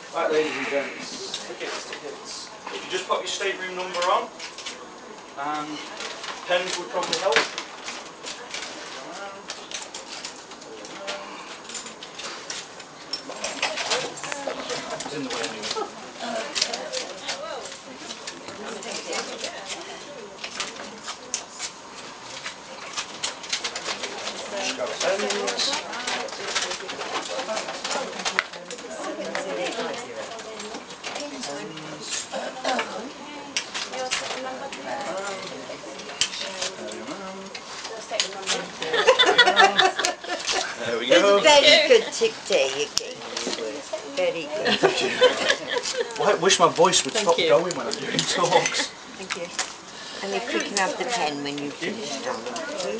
Right, ladies and gents, tickets. If you just pop your stateroom number on, and pens would probably help. It's in the way anyway. There we go. It's very good today again. Very good. Well, I wish my voice would stop going when I'm doing talks. Thank you. And if you can have the pen when you finish, darling.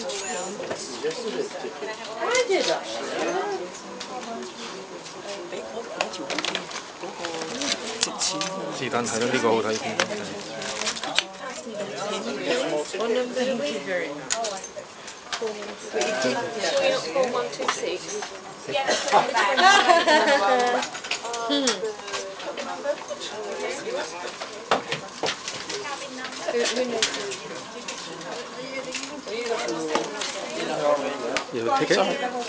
I did actually. What number are we? Very much. 4126. You have a ticket?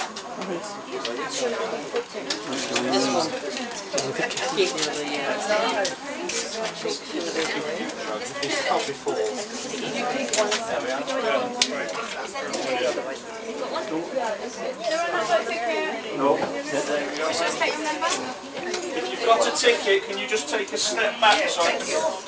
No. If you've got a ticket, can you just take a step back so I can...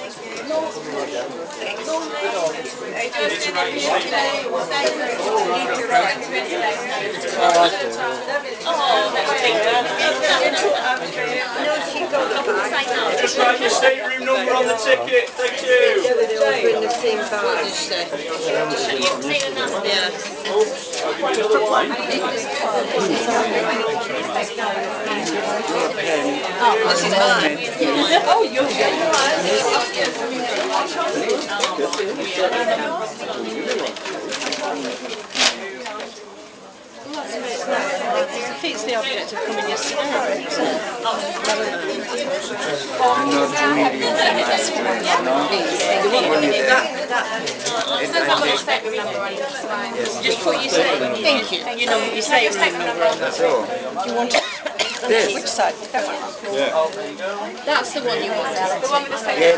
Just write your stateroom number on the ticket, thank you. They're in the same bag. Oh, you'll get defeats the object of coming yesterday. Just put your statement. Thank you. You know your statement number on. That's all. Do you want it? This? Which side? That one. Yeah. That's the one you want. The one with the Yes.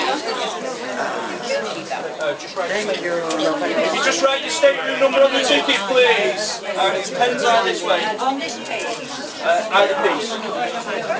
Thank you. If you just write your stateroom number on the ticket, please. Pens are this way. Either piece.